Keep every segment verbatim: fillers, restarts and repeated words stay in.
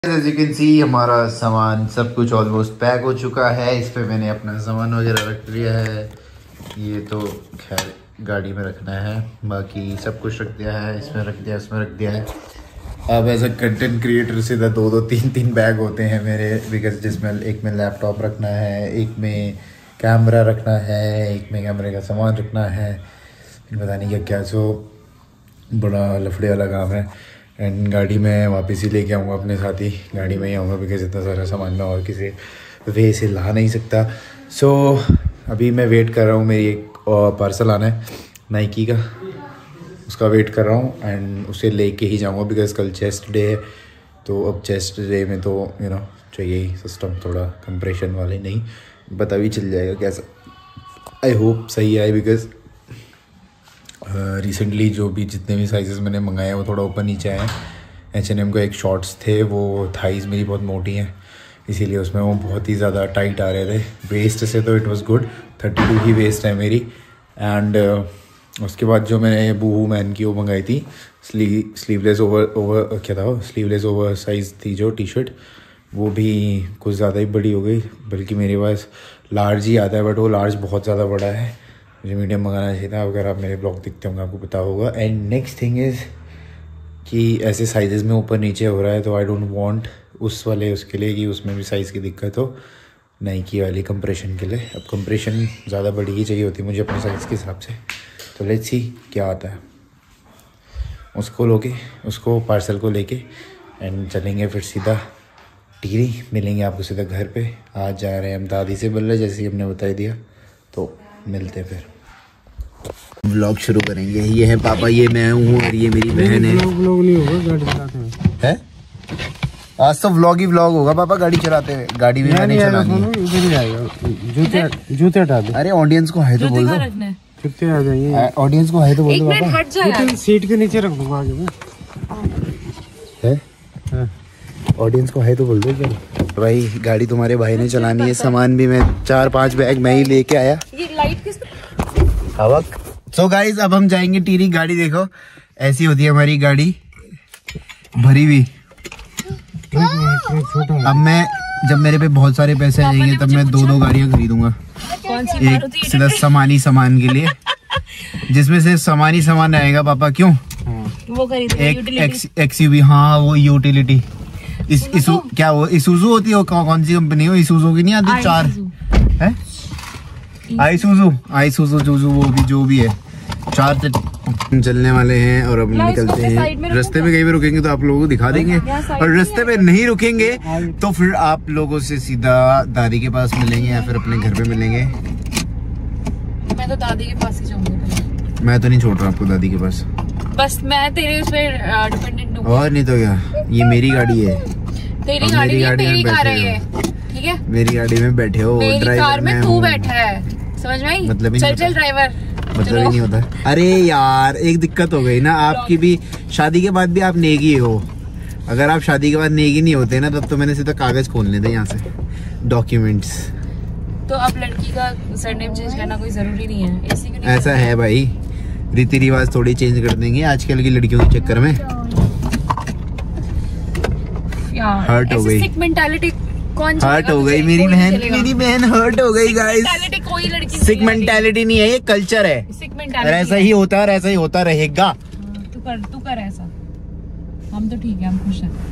As you can see, हमारा सामान सब कुछ ऑलमोस्ट पैक हो चुका है। इस पे मैंने अपना सामान वगैरह रख लिया है। ये तो खैर गाड़ी में रखना है, बाकी सब कुछ रख दिया है। इसमें रख दिया, इसमें रख दिया है। अब एज अ कंटेंट क्रिएटर सीधा दो दो तीन तीन बैग होते हैं मेरे, बिकॉज जिसमें एक में लैपटॉप रखना है, एक में कैमरा रखना है, एक में कैमरे का सामान रखना है, पता नहीं क्या क्या। सो बड़ा लफड़े वाला काम है। एंड गाड़ी में वापस ही लेके आऊँगा अपने साथ ही, गाड़ी में ही आऊँगा, बिकॉज इतना सारा सामान मैं और किसी वे से ला नहीं सकता। सो so, अभी मैं वेट कर रहा हूँ, मेरी एक पार्सल आना है नाइकी का, उसका वेट कर रहा हूँ एंड उसे लेके ही जाऊँगा, बिकॉज कल चेस्ट डे है। तो अब चेस्ट डे में तो यू नो चाहिए ही सिस्टम थोड़ा कंप्रेशन वाले, नहीं पता भी चल जाएगा कैसा। आई होप सही आए, बिकॉज रिसेंटली uh, जो भी जितने भी साइजेस मैंने मंगाए हैं वो थोड़ा ऊपर नीचे आए हैं। एच एन एम को एक शॉर्ट्स थे, वो थाइज़ मेरी बहुत मोटी हैं, इसीलिए उसमें वो बहुत ही ज़्यादा टाइट आ रहे थे। वेस्ट से तो it was good, thirty two ही वेस्ट है मेरी। एंड uh, उसके बाद जो मैंने बूहू मैन की वो मंगाई थी, स्ली स्लीवलेस ओवर ओवर क्या था वो स्लीवलेस ओवर साइज़ थी जो टी शर्ट, वो भी कुछ ज़्यादा ही बड़ी हो गई। बल्कि मेरे पास लार्ज ही आता है, बट वो लार्ज बहुत ज़्यादा बड़ा है, मुझे मीडियम मंगाना चाहिए था। अगर आप मेरे ब्लॉग दिखते होंगे आपको पता होगा। एंड नेक्स्ट थिंग इज़ कि ऐसे साइजेस में ऊपर नीचे हो रहा है, तो आई डोंट वांट उस वाले उसके लिए कि उसमें भी साइज़ की दिक्कत हो, नाइकी वाली कंप्रेशन के लिए। अब कंप्रेशन ज़्यादा बड़ी ही चाहिए होती है मुझे अपने साइज़ के हिसाब से। तो लेट्स सी क्या आता है। उसको लोगे उसको पार्सल को लेके एंड चलेंगे फिर सीधा टिहरी, मिलेंगे आपको सीधा घर पे। आज जा रहे हैं हम दादी से मिलने, जैसे ही हमने बता दिया, तो मिलते हैं फिर व्लॉग शुरू करेंगे। ये है पापा, ये मैं हूँ और ये मेरी बहन है। व्लॉग नहीं होगा गाड़ी चलाते हुए है, आज तो व्लॉग ही व्लॉग होगा पापा गाड़ी चलाते हुए। गाड़ी भी मैंने चलानी है। इधर ही आएगा, जूते जूते हटा दो। अरे ऑडियंस को हाय तो बोल दो, कितने आ जाइए। ऑडियंस को हाय तो बोल दो पापा। सीट के नीचे रख दूंगा आगे में है, ऑडियंस को हाय तो बोल दो। क्या भाई, गाड़ी तुम्हारे भाई ने चलानी है, सामान भी मैं चार पांच बैग मैं ही लेके आया। ये लाइट किस हवा। सो गाइस, अब हम जाएंगे टिहरी। गाड़ी देखो ऐसी होती है हमारी गाड़ी, भरी हुई। अब मैं जब मेरे पे बहुत सारे पैसे आएंगे तब मैं दो दो गाड़ियां खरीदूंगा। एक सीधा सामानी सामान के लिए, जिसमें से सामानी सामान आएगा पापा। क्यों वो खरीदूंगा? एक एक्सयूवी, हाँ वो यूटिलिटी। इस इसु क्या वो इसूजू होती है, कौन सी कंपनी हो? इसूजू की नहीं आती चार है, आईसूजू आईसूजू जूजू वो भी जो भी है, चार चलने वाले हैं। और अब निकलते हैं। रास्ते में कहीं भी रुकेंगे तो आप लोगों को दिखा देंगे, और रास्ते में नहीं रुकेंगे तो फिर आप लोगों से सीधा दादी के पास मिलेंगे या फिर अपने घर पे मिलेंगे। मैं तो दादी के पास ही जाऊंगी। मैं तो नहीं छोड़ रहा आपको दादी के पास, बस मैं तेरे उस पे डिपेंडेंट हूं। और नहीं तो क्या, ये मेरी गाड़ी है। तेरी गाड़ी है, मेरी कार है ये, ठीक है? मेरी गाड़ी में बैठे हो, मेरी कार में तू बैठा है, समझ में आई? मतलब चल चल ड्राइवर, मतलब ही नहीं होता। अरे यार एक दिक्कत हो गई ना, आपकी भी शादी के बाद भी आप नेगी हो। अगर आप शादी के बाद नेगी नहीं होते ना, तब तो मैंने सीधा कागज खोलने थे यहाँ से, डॉक्यूमेंट्स। तो अब लड़की का सरनेम चेंज करना कोई जरूरी नहीं है, ऐसी क्यों नहीं? ऐसा है भाई, रीति रिवाज थोड़ी चेंज कर देंगे आजकल की लड़कियों के चक्कर में। हर्ट हो गई मेंटालिटी, कौन हर्ट हो गई मेरी बहन, मेरी बहन हर्ट हो गई गाइस। कोई लड़की सिक मेंटालिटी नहीं है, ये कल्चर है। और ऐसा ही होता है और ऐसा ही होता रहेगा। तू कर तू कर ऐसा, हम तो ठीक है, हम खुश हैं।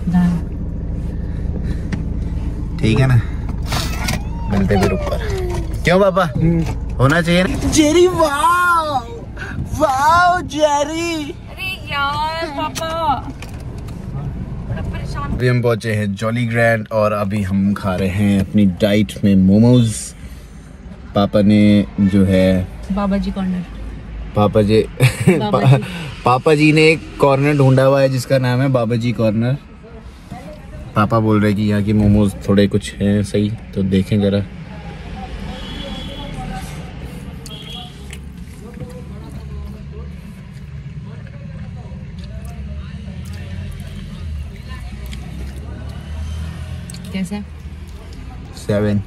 ठीक है ना, मिलते फिर ऊपर। क्यों पापा, होना चाहिए ना जेरी? Wow wow Jerry. अरे यार पापा, अभी हम पहुंचे हैं जॉली ग्रैंड और अभी हम खा रहे हैं अपनी डाइट में मोमोज। पापा ने जो है बाबा जी कॉर्नर, पापा जी बाबा जी। पापा जी ने एक कॉर्नर ढूंढा हुआ है जिसका नाम है बाबा जी कॉर्नर। पापा बोल रहे हैं कि यहाँ की मोमोज थोड़े कुछ हैं सही, तो देखें जरा। कैसे? सेवन।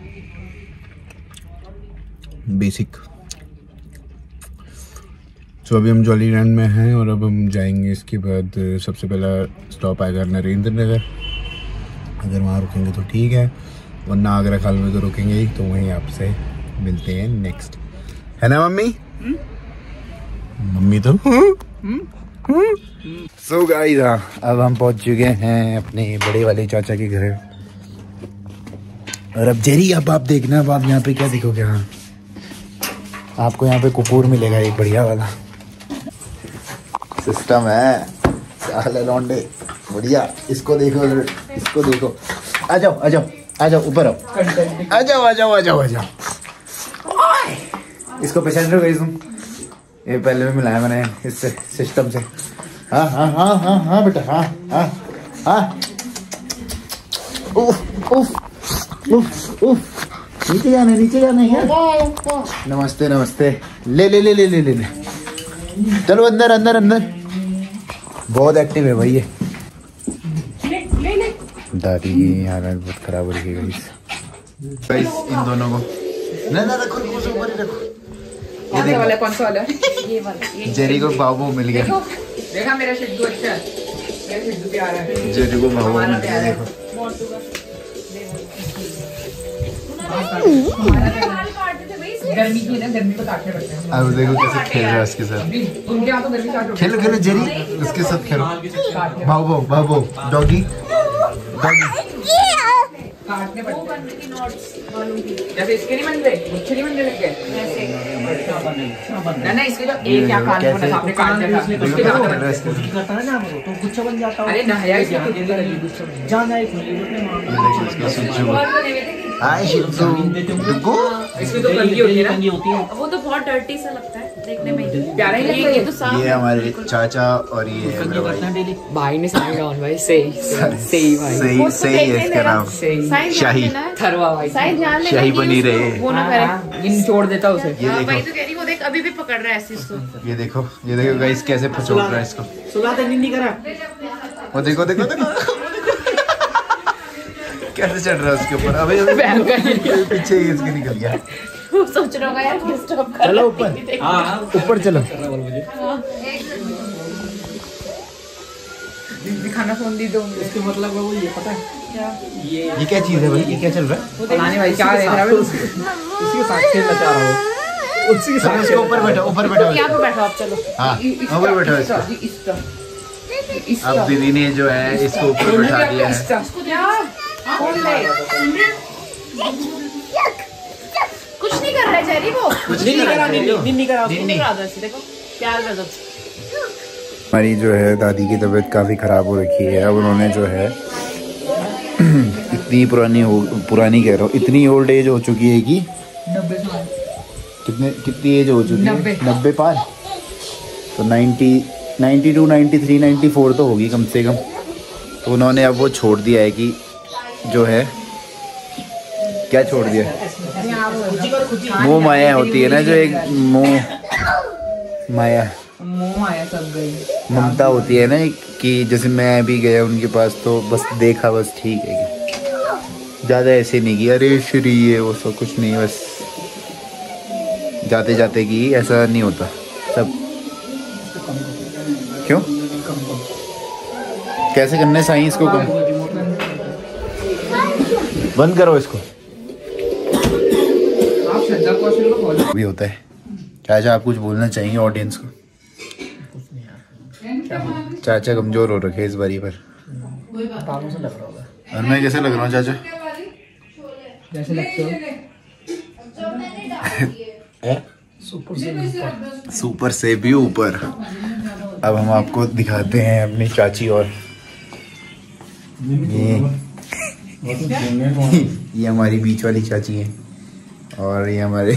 बेसिक। तो अभी हम जॉली ग्रैंड में हैं और अब हम जाएंगे। इसके बाद सबसे पहला स्टॉप आएगा नरेंद्र नगर। अगर वहाँ रुकेंगे तो ठीक है, वरना आगरा खाल में तो रुकेंगे ही। तो वहीं आपसे मिलते हैं नेक्स्ट, है ना मम्मी? हुँ? मम्मी तो सो गाइस, अब हम पहुंच चुके हैं अपने बड़े वाले चाचा के घर। और अब जेरी अब आप देखना, अब आप यहाँ पे क्या देखोगे? हाँ, आपको यहाँ पे कुकुर मिलेगा एक बढ़िया वाला सिस्टम है। साले लौंडे बढ़िया। इसको देखो, इसको देखो। आ जाओ आ जाओ आ जाओ, ऊपर आओ, आ जाओ आ जाओ आ जाओ आ जाओ। इसको पहचान रहे हो तुम? ये पहले भी मिलाया मैंने इससे सिस्टम से। हाँ हाँ हाँ हाँ हाँ बेटा, हाँ हाँ हाँ। उफ उफ उफ उफ। नीचे जाना, नीचे जाना है। नमस्ते नमस्ते। ले ले ले ले ले ले ले। चलो अंदर अंदर अंदर। बहुत एक्टिव है भाई ये। दादी की हालत बहुत खराब हो रही है गाइस। इन दोनों को ना ना रखो, ऊपर ही रखो। ये देखो वाला, कौन सा वाला? ये वाला। जेरी को बाबू मिल गया। देखो, देखा मेरा शिड्डू अच्छा है, मेरा शिड्डू प्यारा है। जेरी को बाबू मिल गया। देखो गर्मी की ना, गर्मी को काटने पड़ते हैं। अब देखो कैसे खेल रहा है इसके साथ। उनके हाथों गर्मी काटो। खेलो खेलो जेरी, उसके साथ खेलो। बाबू बाबू डॉगी डॉगी काटने पड़ते हैं। जैसे इसके नहीं बन रहे, मुझे नहीं बन रहे लगे ऐसे। ना ना, इसके जो एक या कान को ना आपने काट दिया, उसके क्या बन रहा है? इसके करता है ना वो तो गुच्छा बन जाता है। अरे ना यार, इसके तो जल्दी लगी गुच्छा बन जाना है। हाय शिजू डुगो। इसमें तो कंगी होती है ना, कंगी होती है। वो तो बहुत डर्टी सा लगता है देखने में, प्यारा ही लगता है। ये तो साफ। ये हमारे चाचा और ये है भाई। भाई ने साइन डाउन भाई, सही सही भाई, सही सही है इसका नाम। शाही थरवा भाई, शाही बनी रहे। वो ना करे, इन छोड़ देता उसे। ये देखो भाई, तो कह रही वो देख अभी भी पकड़ रहा है ऐसे इसको। ये देखो ये देखो गाइस कैसे फंसोड़ रहा है इसको। सुला तो नहीं करा। वो देखो देखो देखो कैसे चढ़ रहा है उसके ऊपर। अबे पीछे ही इसके निकल गया। सोच रहा होगा यार डिस्टर्ब कर। चलो ऊपर, हाँ ऊपर चलो। दिखाना फोन दी दो। इसके मतलब वो ये पता है क्या? ये ये क्या चीज है भाई? ये क्या चल रहा है? पता नहीं भाई, क्या देख रहा है? उसी के साथ खेलना चाह रहा हूँ। उसी के साथ इसके ऊपर बैठो, ऊपर बैठो। यहाँ पे बैठो आप। चलो हाँ ऊपर बैठो। इसका अब दीदी ने जो है इसको ऊपर बैठा दिया है। कुछ नहीं कर रहा है जेरी, वो कुछ नहीं कर रहा। नहीं नहीं करा, देखो प्यार कर दो। हमारी जो है दादी की तबीयत काफ़ी ख़राब हो रखी है। अब उन्होंने जो है इतनी पुरानी हो पुरानी कह रहा हूँ इतनी ओल्ड एज हो चुकी है कि नब्बे साल कितने कितनी एज हो चुकी है? नब्बे पार। तो ninety ninety two ninety three ninety four तो होगी कम से कम। तो उन्होंने अब वो छोड़ दिया है कि जो है क्या छोड़ दिया, मोह माया होती है ना, जो एक मोह माया मोह माया सब गई ममता होती है ना कि जैसे मैं अभी गया उनके पास तो बस देखा, बस ठीक है कि ज़्यादा ऐसे नहीं कि अरे श्री ये वो सब कुछ नहीं, बस जाते जाते कि ऐसा नहीं होता सब। क्यों कैसे करने साइंस को कम? बंद करो इसको। भी होता है। चाचा आप कुछ बोलना चाहिए ऑडियंस को? चाचा कमजोर हो रखे इस बारी पर। और मैं कैसे लग रहा हूँ चाचा? जैसे लगते हो सुपर से सुपर से भी ऊपर। अब हम आपको दिखाते हैं अपनी चाची। और ये ये हमारी बीच वाली चाची है और ये हमारे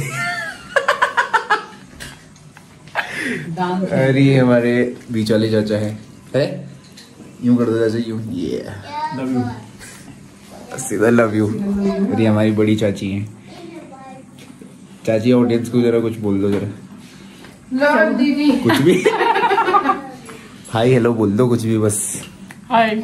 अरे ये हमारे बीच वाले चाचा है। है यूं कर दो चाचा, यूं। ये लव यू, सीधा लव यू। और ये हमारी बड़ी चाची है। चाची ऑडियंस को जरा कुछ बोल दो जरा। दीदी कुछ भी हाय हेलो बोल दो, कुछ भी बस। हाय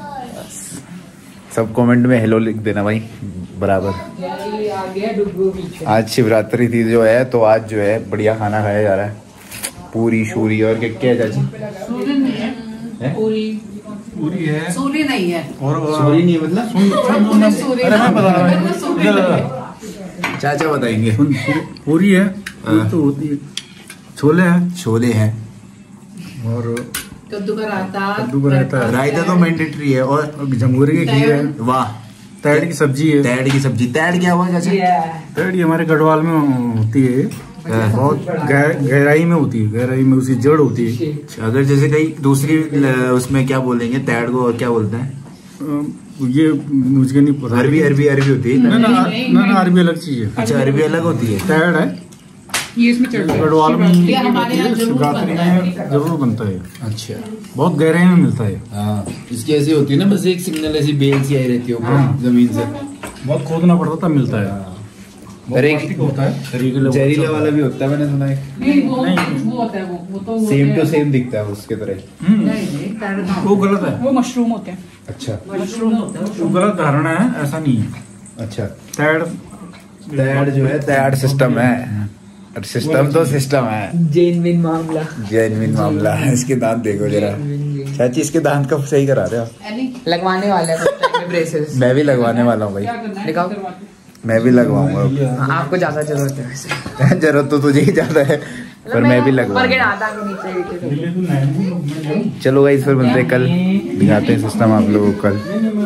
सब कमेंट में हेलो लिख देना भाई बराबर। आज शिवरात्रि थी जो है, तो आज जो है बढ़िया खाना खाया जा रहा है। पूरी शूरी और क्या क्या है चाची? पूरी पूरी है, सूरी नहीं है और सूरी नहीं है मतलब? अरे मैं बता रहा हूँ, चाचा बताएंगे। पूरी है तो होती है, छोले हैं, छोले हैं और कद्दू का रायता, कद्दू का रायता है, रायता तो मैंडेटरी है। और झंगोरे की खीर है, वाह, तैड़ की सब्जी है। तैड़ की सब्जी, तैड़ क्या हुआ चाचा? तैड़ ये हमारे गढ़वाल में होती है, बहुत गह- गहराई में होती है, गहराई में उसकी जड़ होती है। अगर जैसे कहीं दूसरी ल- उसमें क्या बोलेंगे तैड़ को, और क्या बोलते हैं? अ, ये मुझे नहीं पता। अरबी अरबी अरबी होती है। ना ना ना ना, अरबी अलग चीज है, अच्छा, अरबी अलग होती है। तैड़ है, ये इसमें चटनी गढ़वाल में ये हमारे यहाँ जरूर शिवरात्रि बनता है। में जरूर बनता है, अच्छा, बहुत गहराई में मिलता है। हाँ, इसकी ऐसी होती है ना, बस एक सिग्नल ऐसी बेल सी आई रहती है ऊपर हाँ। जमीन से। बहुत खोदना पड़ता तब मिलता है, बहुत अरे पौष्टिक होता है, शरीर के लिए बहुत जहरीला अच्छा वाला भी होता है, मैंने सुना है। नहीं वो वो होता है, वो वो तो वो सेम होते टू हैं- सेम दिखता है उसके तरह। हम्म, नहीं नहीं तैड़ का- वो गलत है, वो मशरूम होते हैं, अच्छा मशरूम होता है वो गलत धारणा है, ऐसा नहीं है। अच्छा, तैड़ तैड़ जो है तैड़ सिस्टम है, सिस्टम तो सिस्टम है। जेनविन मामला, जेन्युइन मामला है। इसके दांत देखो जरा चाची, इसके दांत कब सही करा रहे हो? लगवाने वाले हैं कुछ टाइम में ब्रेसेस। मैं भी लगवाने वाला हूँ भाई, क्या करना है दिखाओ। करवा के। मैं भी लगवाऊंगा। हाँ, आपको ज्यादा जरूरत है वैसे। जरूरत तो तुझे ही ज्यादा है, पर मैं भी ऊपर के लगवाऊंगा। आधा को नीचे नीचे। चलो गाइस, फिर मिलते हैं कल, दिखाते हैं सिस्टम आप लोगों को कल।